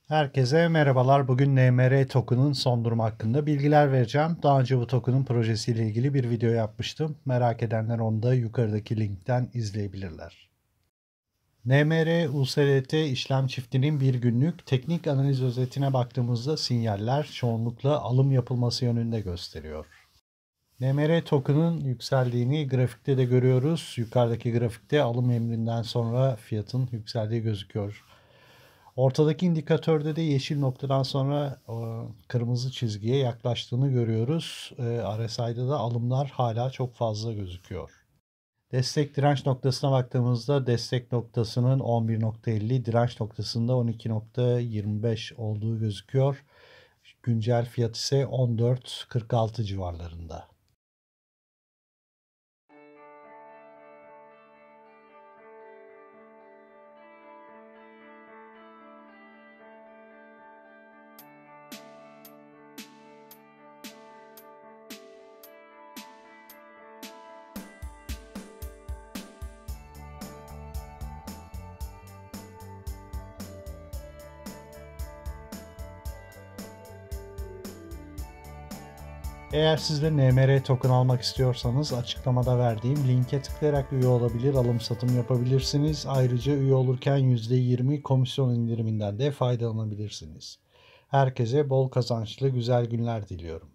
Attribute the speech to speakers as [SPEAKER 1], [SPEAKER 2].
[SPEAKER 1] Herkese merhabalar. Bugün NMR token'ın son durumu hakkında bilgiler vereceğim. Daha önce bu token'ın projesiyle ilgili bir video yapmıştım. Merak edenler onu da yukarıdaki linkten izleyebilirler. NMR USDT işlem çiftinin bir günlük teknik analiz özetine baktığımızda sinyaller çoğunlukla alım yapılması yönünde gösteriyor. NMR token'ın yükseldiğini grafikte de görüyoruz. Yukarıdaki grafikte alım emrinden sonra fiyatın yükseldiği gözüküyor. Ortadaki indikatörde de yeşil noktadan sonra kırmızı çizgiye yaklaştığını görüyoruz. RSI'da da alımlar hala çok fazla gözüküyor. Destek direnç noktasına baktığımızda destek noktasının 11.50, direnç noktasında 12.25 olduğu gözüküyor. Güncel fiyat ise 14.46 civarlarında. Eğer siz de NMR token almak istiyorsanız açıklamada verdiğim linke tıklayarak üye olabilir, alım satım yapabilirsiniz. Ayrıca üye olurken %20 komisyon indiriminden de faydalanabilirsiniz. Herkese bol kazançlı güzel günler diliyorum.